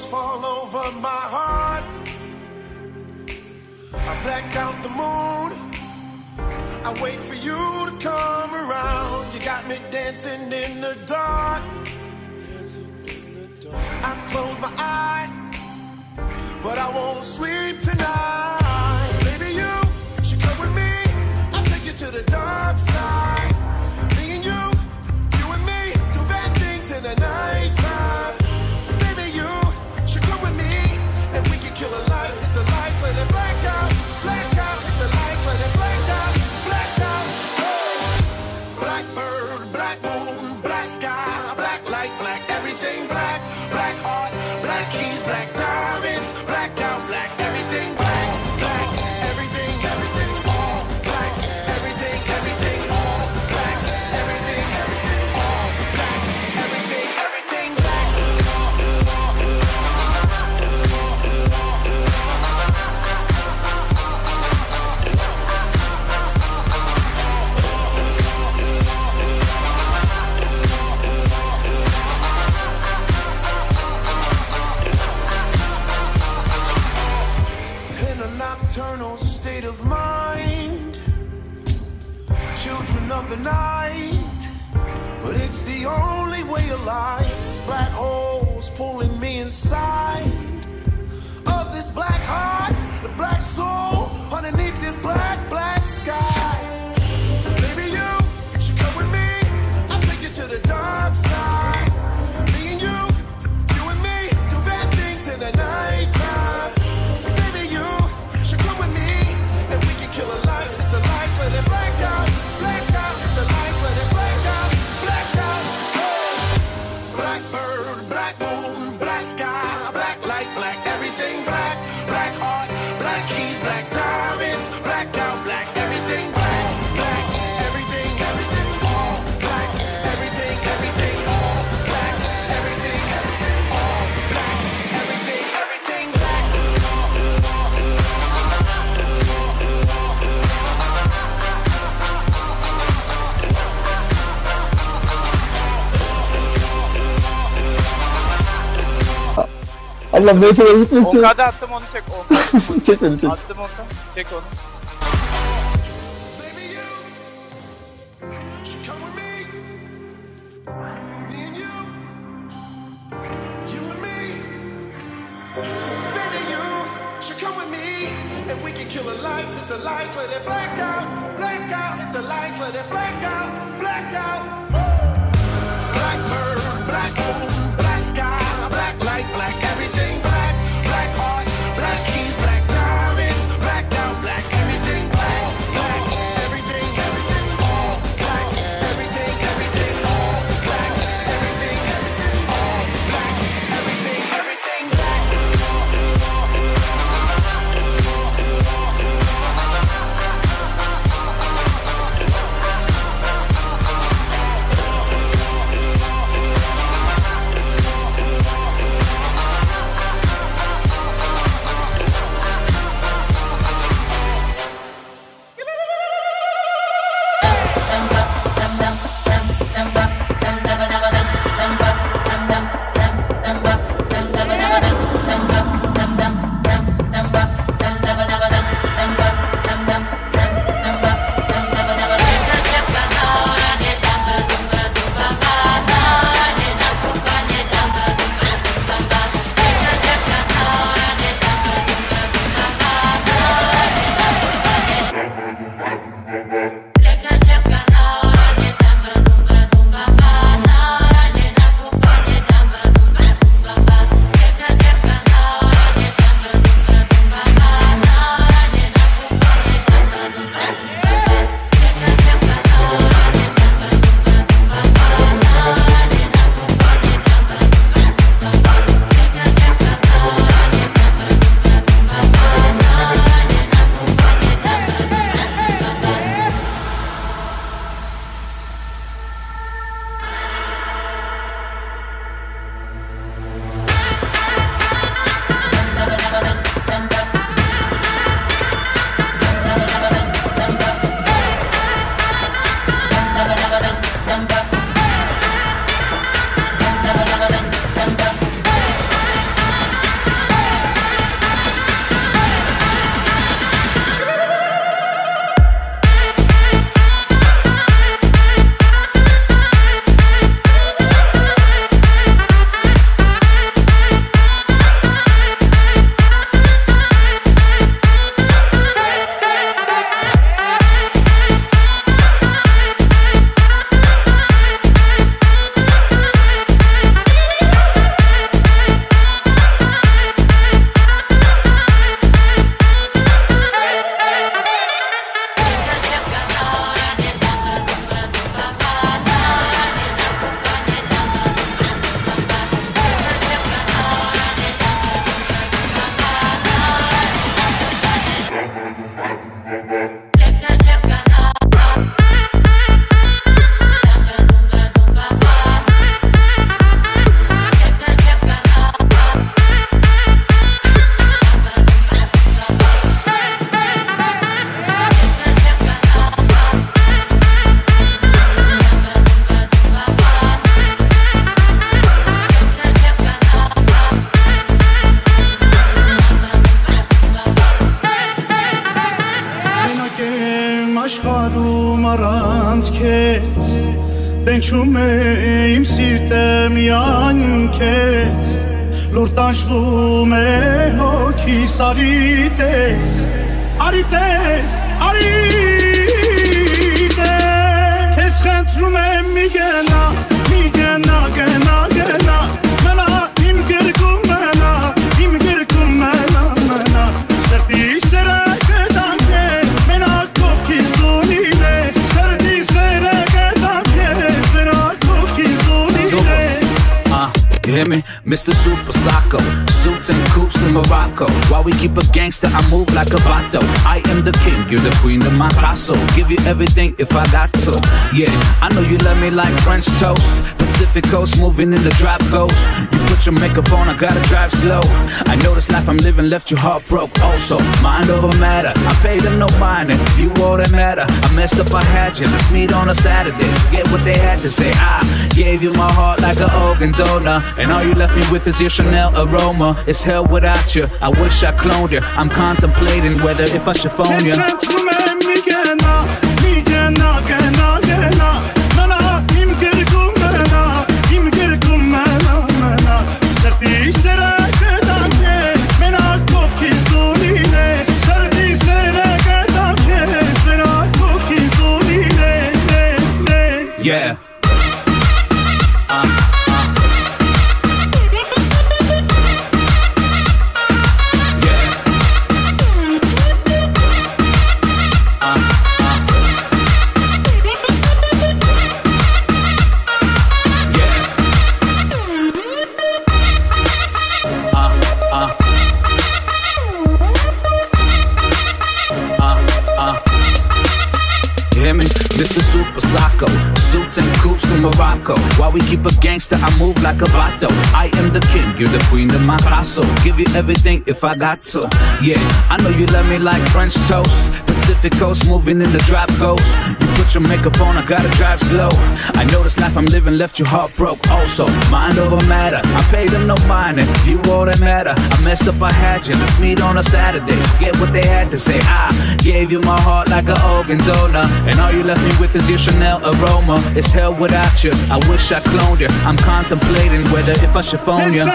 fall over my heart. I black out the moon. I wait for you to come around. You got me dancing in the dark. I close my eyes, but I won't sleep tonight. Baby, you should come with me. I'll take you to the dark side. Me and you and me, do bad things in the nighttime. Baby, you should come with me, and we can kill a light, hit the light, let it black out, hit the light, let it black out. Blackbird, black moon, black sky, black light, black everything black. Black heart, black keys, black diamonds, blacked out, black everything black. Black, everything, everything, all black. Everything, everything, all black. Everything, everything, all black. Everything, everything black. Nocturnal state of mind, children of the night, but it's the only way of life. It's black holes pulling me inside of this black heart, the black soul underneath this black sky. Baby, you should come with me. I'll take you to the dark side. Me and you and me, do bad things in the nighttime. Kill a light, hit the light, let it black out, hit the light, let it black out. Blackbird, black moon, black sky, black light, black everything black. Black heart, black keys, black diamonds, blacked out, black everything black. Black, everything, everything, all black. Everything, everything, all black. Everything, everything, all black. Everything, everything black. Allah Mayfire gitmesin. 10K'da attım onu çek. 10K'da Çek onu çek. attım 10K. Çek onu. Kill a light, hit the light, let it black out, hit the light, let it black out. Blackbird, black moon, black sky, black light, black everything black. Black heart, black keys, black diamonds, blacked out, black everything black. Black, everything, everything, all black. Everything, everything, all black. Everything, everything, all black. Everything, everything black. աշխարհում առանց քեզ Դենչում է իմ սիրտը միայն քեզ Լոր տանջվում է հոգիս արի տես Արի տես, արի տես Քեզ խնդրում եմ մի գնա, գնա Մենա իմ գրկում մենա, իմ գրկում մենա Սրտի սերը կտամ քեզ, մենա կողքից դու լինես Սրտի սերը կտամ քեզ, մենա կողքից դու լինես You hear me? Mr. Super Socko, suits and coops in Morocco. While we keep a gangster, I move like a vato. I am the king, you're the queen of my castle. Give you everything if I got to. Yeah, I know you love me like French toast. Pacific coast, moving in the drop ghost. You put your makeup on, I gotta drive slow. I know this life I'm living left you heartbroken. Also, mind over matter. I paid them no mind, and you all that matter. I messed up, I had you. Let's meet on a Saturday. Forget what they had to say. I gave you my heart like an organ donor. And all you left me with is your Chanel aroma. It's hell without you, I wish I cloned you. I'm contemplating whether if I should phone you. Yeah. Mr. Super Socko, suits and coops in Morocco. While we keep a gangster, I move like a vato. I am the king, you're the queen of my castle. Give you everything if I got to. Yeah, I know you love me like French toast. Pacific coast, moving in the drop ghost. You put your makeup on, I gotta drive slow. I know this life I'm living left you heartbroken. Also, mind over matter. I paid them no mind, and you all that matter. I messed up, I had you. Let's meet on a Saturday. Forget what they had to say. I gave you my heart like an organ donor, and all you left me with is your Chanel aroma. It's hell without you, I wish I cloned you. I'm contemplating whether if I should phone you.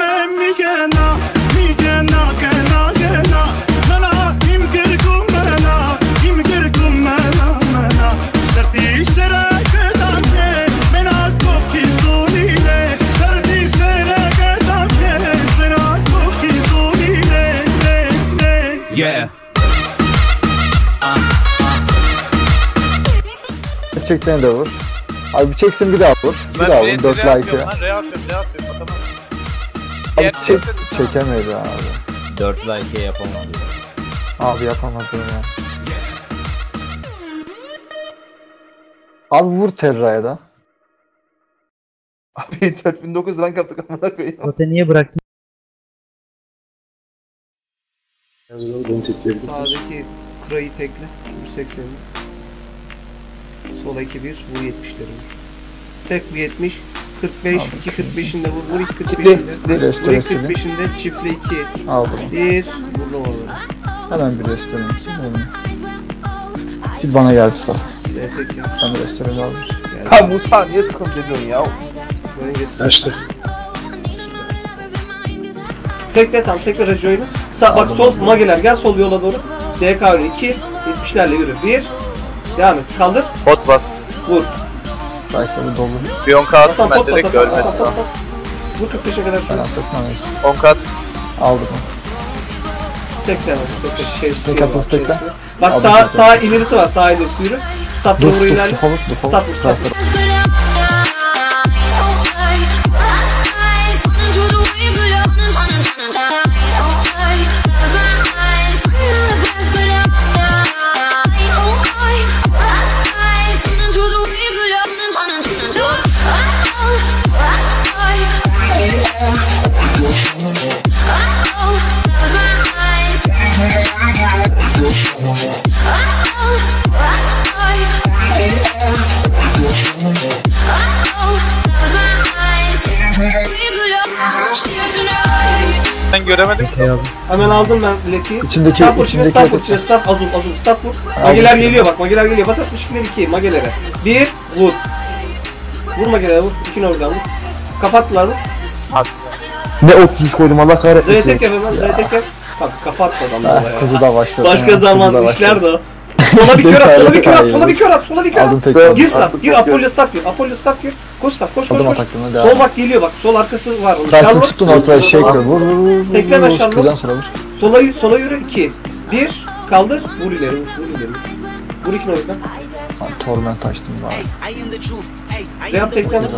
Yeah. Çektiğini de vur. Abi bir çeksin bir daha vur. Bir daha vur. 4 like. Re atıyorum. Atamam. Abi çekemedi abi. 4 like yapamadı. Abi yapamadım ya. Abi vur Terra'ya da. Abi 4009 rank yaptık amına koyayım. Zaten niye bıraktın? Sağdaki kurayı tekle. 180. Sola 2-1. Vur 70'leri vur. Tek bu 70. 45. 2-45'inde vur. Vur 2-45'inde. Vur 2-45'inde. Çiftle 2. Aldım. 1. Vurdum orada. Hemen bir restoran için. Sil bana geldi sağ. Tek ya. Ben de restoran aldım. Ha Musa niye sıkıntı ediyorsun ya? Böyle getir. İşte. Tekle tam. Tekle rejoyunu. Sağ bak sol mageler. Gel sol yola doğru. DK öyle 2. 70'lerle yürü. 1. Devam et. Kaldır. Bot bas. Vur. Kayseri dolu. Bir 10 kat Hasan ben pot bas. direkt Hasan görmedim. pot bas. Vur 45'e kadar. Ben atlatmamayız. 10 kat. Aldım. Tekle hemen. Tek atız tekle. Bak sağ ilerisi var. Sağ ilerisi yürü. Stop doğru ilerle. Stop vur. Oh, Ben göremedim ki. Hemen aldım ben Black'i. İçindeki- Staff vur, içindeki staff vur, öteki. staff azul, staff vur. Mageler geliyor bak, mageler geliyor. Bas 62'ler 2, magelere. 1, vur. Vur magelere, vur. 2 oradan vur. Kapattılar mı? Ne 33 koydum Allah kahretmesin. Z'ye tek yap hemen, Z'ye tek yap. Bak kapattı adam Ah, ya. kızı da başladı. Başka Ha, zaman kızı da işler de başladı. o. Sola bir kör at, sola bir kör at, Hayır. sola bir kör at, sola bir kör Aldım at. tekrar. Gir staff, gir Apollo staff gir, Apollo staff gir. Koş staff, koş koş Aldım koş. ataklarına devam. Sol bak geliyor bak, sol arkası var. Taktın Vur. tuttun ortaya şey koy. Vur vur vur. Tekle ben şallı. Kızdan sonra vur. Sola yürü 2. 1 kaldır, vur ileri, vur ileri. Vur 2 oradan. Torment açtım bari. Zeyap tekle mi?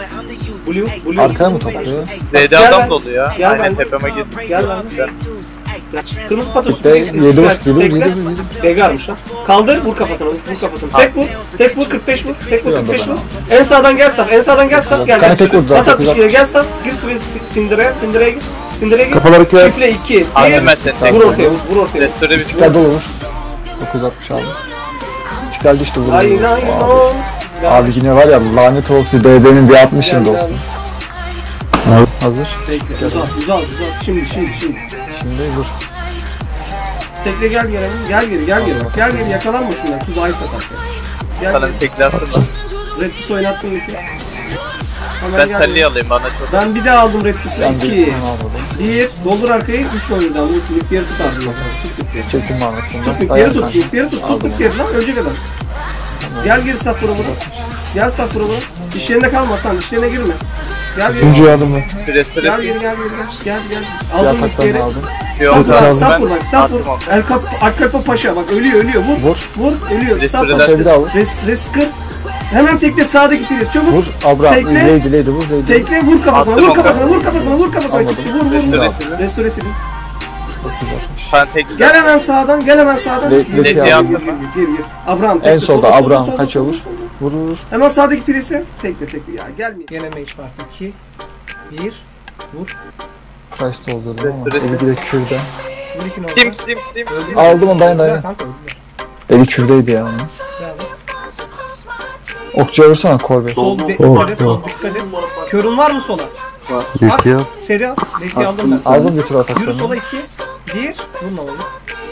Blue. Arkaya mı topluyor? Z'de Gel adam ben- dolu ya. gel Aynen ben- tepeme git. Gel lan. Kırmızı patos. Tekle, yedi vur, yedi vur. Begarmış lan. Kaldır, vur kafasına, vur kafasına. Tek vur 45 vur. Tek vur Bir 45 anda vur. En sağdan gel staff, en sağdan gel staff. Gel. Ben tek vurdu Bas zaten, 62'ye gel staff. Gir Cinder'e gir. Cinder'e gir. Kafaları kör. Çifle 2. Aldım ben seni. Vur ortaya, vur ortaya. Restore bir İstiklal dolu vur. 960 aldım. İstiklal düştü vur. Ay ay Abi yine var ya lanet olsun BB'nin bir 60'ın da olsun. Hazır. Bekle, uzat. Şimdi. Şimdi vur. Tekle gel geri. Gel geri yakalanma şundan. Tuz ay satar. Gel sana geri. tekli attım da. Redtis oynattın Redtis. Hemen Ben gel telli geri. alayım bana çok. Ben bir daha aldım Redtis'i. Ben bir 2. tane almadım. 1. Doldur arkayı. 3 oyundan. Bu ilk yeri tut artık. Çektim manasında. Tut ilk yeri tut. İlk yeri tut. Tut ilk yeri lan. Ölecek adam. Gel geri saf vurumunu. Gel saf vurumunu. İşlerinde kalma sen. İşlerine girme. Gel geri. Üçüncüyü aldım ben. Restore Gel geri. Gel. Aldım ilk Yataklarını yeri. aldım. Yok Stop abi, vur, stop ben vur bak, stop vur. attım onu. Akkalpa Paşa bak ölüyor. Vur. Vur. Ölüyor. Stop Restore'den- vur. Paşa'yı bir daha vur. Reskır. Hemen tekle sağdaki piliz. Çabuk. Vur. Abra. Tekle. Lady vur. Lady. Tekle vur kafasına. Attım Vur onu. kafasına. Vur kafasına. Anladım. Vur. Restoresi bir. Ben tekli. Gel hemen sağdan. Lady Gir. aldım. Gir. Abraham En tekle. solda Abraham solda, kaçıyor vur. solda. Vur. Hemen sağdaki pilizi. Tekle. Ya gelmiyor. Gene Mage Party 2. 1. Vur. Christ doldurdum ama. Restore- Eli gide kürde. Vur 2 orada. Tim. Öldü. Aldım onu dayan. Kanka öldüler. Eli kürdeydi ya onun. Gel. Okçuya vursana Korbe. Sol dikkat et. Körün var mı sola? At. Seri at. Leti aldım ben. Aldım bir tur Yürü ataklarını. sola 2. 1. Vurma oğlum.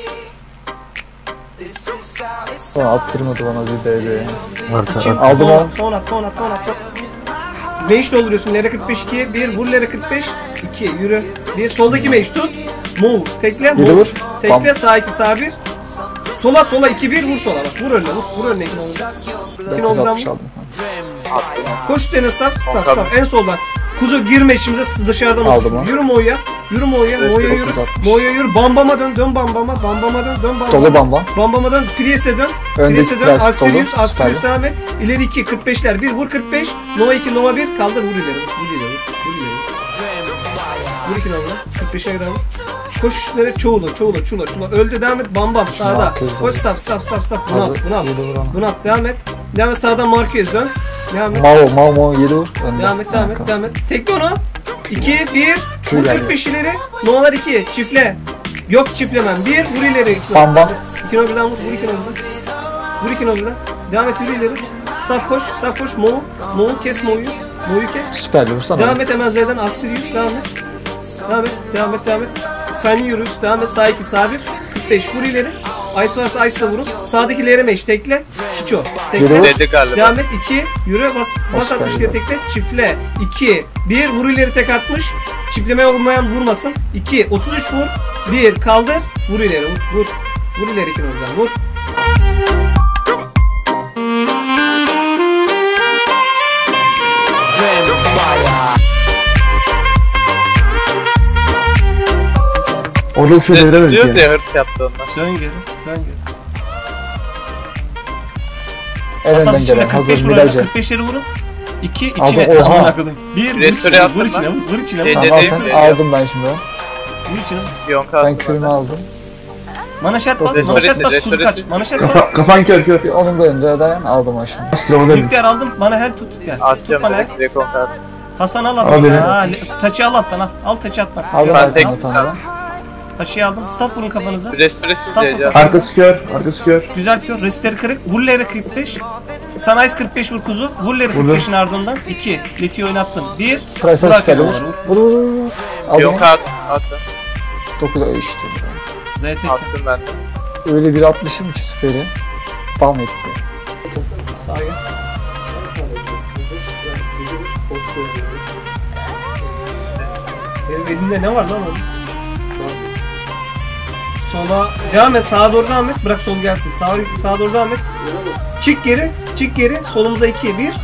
Sonra attırmadı bana bir DB. Şimdi Aldım onu. ton at. Mage dolduruyorsun. Lere 45 2. 1. Vur Lere 45. 2. Yürü. 1. Soldaki mage tut. Move. Tekle. Biri Move. vur. Bam. Tekle. Sağ 2. Sağ 1. Sola 2 1 vur sola bak. Vur önüne. Vur önüne 2 olacak. 2 olacak. 960 aldım. Koş üstüne saf. En soldan. Kuzu girme içimize dışarıdan Aldım otur. onu. Yürü Mo'ya. Mo'ya yürü. 960. Mo'ya yürü. Bambama dön. Bambama dön. Dolu bamba. Bambama dön. Priest'e dön. Öndeki Priest'e dön. Priest Asterius dolu. devam et. İleri 2 45'ler. 1 vur 45. Nova 2 Nova 1 kaldır vur ileri. Vur 2 Nova. 45'e gidelim. Koş üstüne çula. Öldü devam et. Bam sağda. Marquez Koş stop. Hazır. Bunat. Yedi vur ona. Bunat devam et. Devam et sağdan Marquez dön. Devam et. Mao 7 vur. Önde. Devam et. Tekle onu. 2, 1. Vur geldi. 45 ileri. Novalar 2. Çifle. Yok çiflemem. 1. Vur ileri. Bam. 2 birden vur. Vur 2 birden. Devam et yürü ileri. Staff koş. Mo'u kes Mo'yu. Kes. Süperli vursana. Devam et hemen Z'den Asterius. Devam et. Sen yürüyüz. Devam et. Sağ 2 sağ 1. 45 vur ileri. Ice varsa Ice'la vurun. Sağdaki Lere Mage tekle. Çiço. Yürü. Tekle. Dedi galiba. Devam et 2 yürü bas Süper 60 güzel. tekle çiftle 2 1 vur ileri tek atmış çiftlemeye vurmayan vurmasın 2 33 vur 1 kaldır vur ileri vur ileri 2 oradan vur. Orada bir şey deviremedik Diyoruz ya. ya hırs yaptı onlar. Dön geri. En Asas önden içinde gelen. 45 Hazır vurun. Miraj'a. 45'leri vurun. 2 Aldım, içine. oha. Aman akıllım. 1 vur Restore içine. yaptım Vur içine. ben. Vur içine. Şey, Vur dedi- Tamam Neyse. aldım ben şimdi. içine. Yonka Ben attım kürümü aldım. Manaşat bas. Restore Manaşat etti, bas. restore Kuzu kaç. etti. Manaşat bas. Kafan kör. Bir onun da önünde dayan aldım aşağı. Nükleer aldım. Bana her tut. Gel. Tut atacağım bana her. direkt Rekonka attım. Hasan al Al attan. beni. Taçı al attan al. Al taçı attan. Aldım Ben aldım tek- bir tane daha. Taşıyı aldım. Staff vurun kafanıza. Restore Staff vur sileceğim. kafanıza. Arkası kör. Güzel kör. Restleri kırık. Vuller'e 45. Sana Ice 45 vur kuzu. Vuller'e 45'in ardından 2. Leti'yi oynattım. 1. Price'a süperli vur. Vur. Aldım. Yonka attım. 49'a işte. ZTK. Attım ben de. Öyle bir atmışım ki süperi. Bam etti. Sağa gel. Benim elimde ne var lan oğlum? Sola devam et, sağa doğru devam et. Bırak sol gelsin. Sağa doğru devam et. Çık geri, çık geri. Solumuza 2, 1, vur.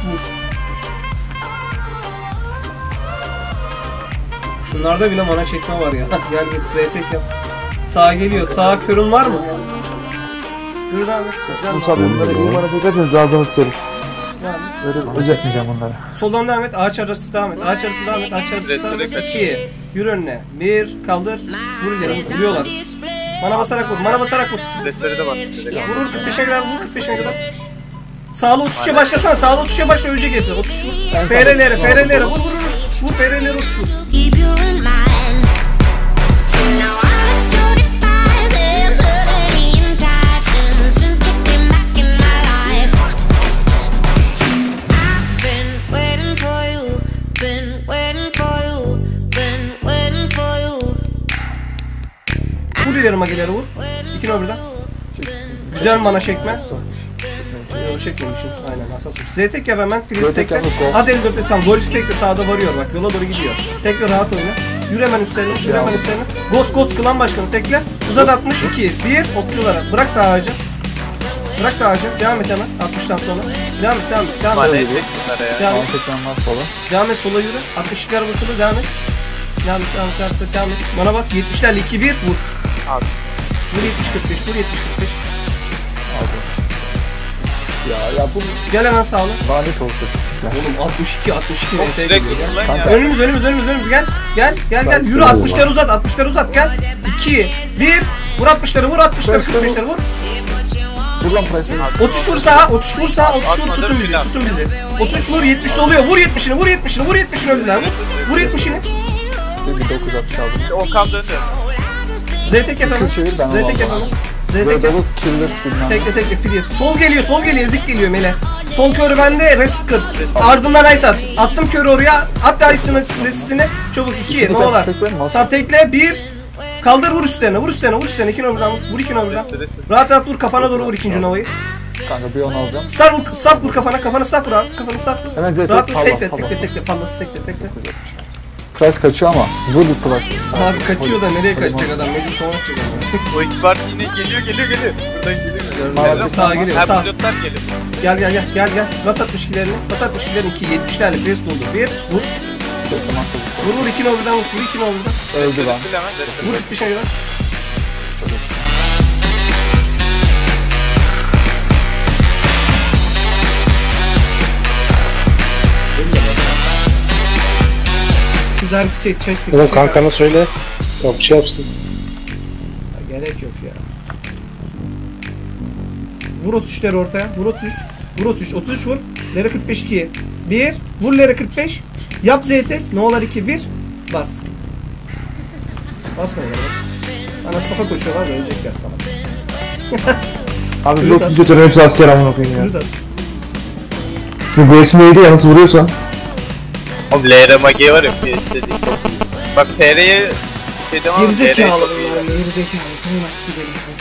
Şunlarda bile mana çekme var ya. Gel git ZTK yap. Sağa geliyor. Sağa körün var mı? Yürü devam et. Musa bunları iyi bana diyeceksiniz ağzını sıçarım. Devam et. Öyle özetmeyeceğim bunları. Soldan devam et. Ağaç arası devam et. Ağaç arası devam et. Ağaç arası devam et. 2. Yürü önüne. 1. Kaldır. Vur ileri. Vuruyorlar. Mana basarak vur. Mana basarak vur. Restleri de bastım. Vur vur 45'e kadar. Vur 45'e kadar. Sağlı otuşa başlasana. Sağlı otuşa başla. Ölecek getir. Otuş vur. FR'lere. FR'lere. Vur vur vur. Vur FR'lere otuş vur. Keep you in mind. Now I do the things and certainly intentions and checking back in my life. I've been waiting for you, been waiting for you, been waiting for you. Vur ileri mageleri vur. 2 birden. Güzel mana çekme. Yok çekmemişim. Aynen asasmış. ZTK yap hemen. Priz tekle. Hadi 54'te tam. Golf tekle sağda varıyor bak. Yola doğru gidiyor. Tekle rahat oyna. Yürü hemen üstlerine. Yürü hemen üstlerine. Ghost klan başkanı tekle. Uzat 62. 1. Okçulara. Bırak sağ ağacı. Bırak sağ ağacı. Devam et hemen. 60'tan sonra. Devam et. Devam et. Devam Bana et. edecek bunlara ya. Devam et. Tekrar var sola. Devam et. Sola yürü. 62 arabasını devam et. Devam et. Devam et. Devam et. Devam et. Bana bas. 70'lerle 2-1. Vur. Abi. Vur 70-45. Vur 70-45. Ya bu Gel hemen sağlı. lanet olsun pislikler. Oğlum 62 NT Direkt geliyor. vurdular ya. Önümüz gel yürü 60'ları uzat gel 2 1 vur 60'ları vur 60'ları 45'leri vur Vur lan price'ı. 33 vur sağa 33 vur tutun bizi 33 vur 70 oluyor vur 70'ini öldüler vur 70'ini Bir 9 atış aldım. Okan döndü. ZTK yapalım Çevir, ben ZTK onu yapalım Böyle ZTK dolu killer bilmem. tekle Prius sol geliyor ezik geliyor mele sol körü bende resist kır ardından ice at attım körü oraya at ice'ını resistini çabuk 2 ne olur tam tekle 1 kaldır vur üstlerine 2 numaradan vur 2 numaradan rahat vur kafana doğru vur ikinci novayı Kanka bir 10 alacağım. saf vur kafana saf vur abi kafanı saf vur Hemen ZT rahat vur palla, tekle palla. pallası tekle Price kaçıyor ama vur bir price. abi kaçıyor da nereye kaçacak adam mecbur tona atacak adam O ekipar yine geliyor. Buradan geliyor. sağa geliyor Hem sağ pilotlar geliyor. gel bas 62'lerini 2 70'lerle pres doldu 1 vur vur 2 numaradan vur 2 numaradan Öldü lan. Hemen restleri. vur bir şey yok güzel çek Oğlum kankana söyle. Ya bir şey yapsın. gerek yok ya. Vur 33'leri ortaya. Vur 33 vur. Lere 45 2. 1. Vur lere 45. Yap ZT. Ne olur 2 1. Bas. Basma ya bas. Ana safa koşuyorlar da ölecekler sana. Abi yok götürün hepsi asker amına koyayım ya. Yürü de. Bu esmeydi ya nasıl vuruyorsan. Oğlum LR Magi var ya. Bak TR'ye şey demem. Gerizekalı bunlar. Gerizekalı. Tamam artık gidelim.